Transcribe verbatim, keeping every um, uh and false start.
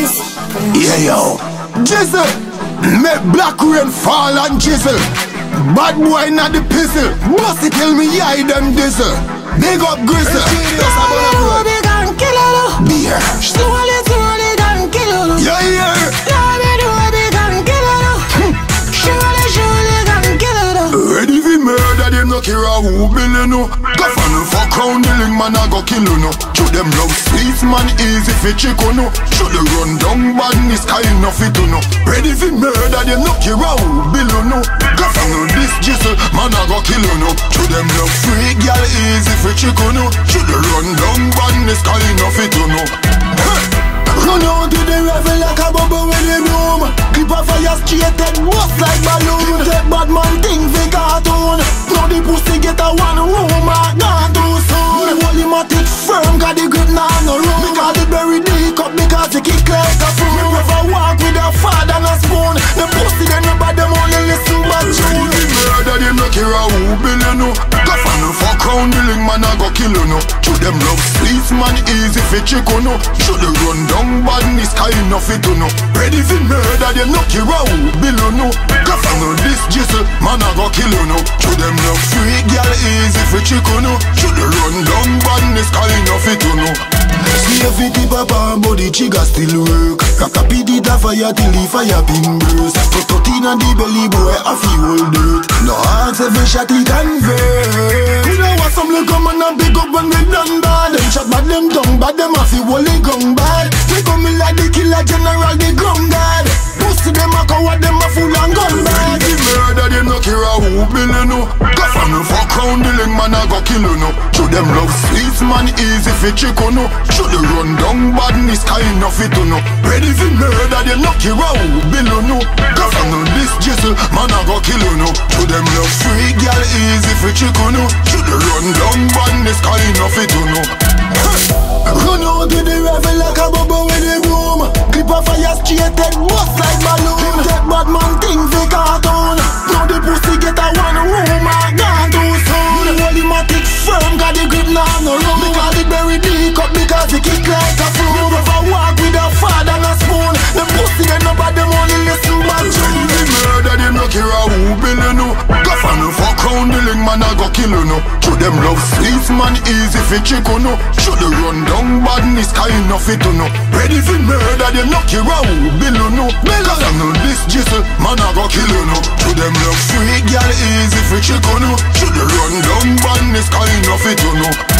Prince. Yeah, yo. Jizzle. Make black rain fall and jizzle. Bad boy not the pistol. Must it tell me I them diesel. Big up Gristle. They gon' kill her. Beer. Slowly, slowly gon' kill her. Yeah, yeah. They gon' kill her. Surely, surely gon' kill her. Ready for murder, them no care who bill no. Go for no fuck round the link, man I go kill you no. Shoot them love sweets, man easy for chico no. Shoot the run down badness, kind enough it no. Ready for murder, them no care who bill no. Go for no this jizzle, man I go kill you no. Shoot them love free, girl easy for chico no. Shoot the run down badness, kind enough it no. Run out to the river like a bubble with the bloom. Clip a fire straight and bust like balloon. Take bad man thing for cartoon. Now the pussy get a one room, I gone too soon. The whole hematic firm, got the grip now no room. Because the berry dick up because the kick like a fool. Me prefer walk with a father and a spoon. The pussy them about them only listen but tune. The murder them no care who bill you no. Go for no fuck round the link, man I go kill you no. Shoot them love sweets, man easy for chico no. Shoot the run down badness, kind enough it to know. Ready for murder, them no care who bill you no. Go for no this jizzle, man I go kill you no. Shoot them love free, girl easy for chico no. Shoot the run down badness, kind enough it to know. See if it tip up on body, trigger still work. Rock a pity the fire till the fire pin burst. Put out in the belly boy, I feel hold dirt. No heart, seven shot it convert. You know what, some look come and a big up when we done bad. Them shot bad, them tongue bad, them a feel wholly gun bad. We coming like the killer general, the gun god. Pussy them a coward, them a fool and gun bad. The murder, them no care who bill you no. Go for no fuck round the link, man I go kill you no. Shoot them love sweets, man easy for chico no. Shoot the run down badness, kind enough it to know. Ready for murder, them no care who bill you no. Go for no this jizzle, man I go kill you no. Shoot them love free, girl easy for chico no. Shoot the run down badness, kind enough it to know. Run out to the river like a bubble with the broom. Clip a fire straight and bust like balloon. Take bad man thing for cartoon. Now the pussy get a one room, I gone too soon. The whole hematic firm, got the grip now no room. Because the berry dick up because the kick like a fool. Me prefer walk with a father and a spoon. The pussy get no bad, them only listen bad tune. The murder, them no care who bill you no. Go for no fuck round the link, man I go kill you no. Shoot them love sweets, man easy for chico no. Shoot the run down badness, kind enough it to know. Ready for murder, them no care who bill you no. Cause I know this jizzle, man I go kill you no. Shoot them love free, girl easy for chico no. Shoot the run down badness, kind enough it to know.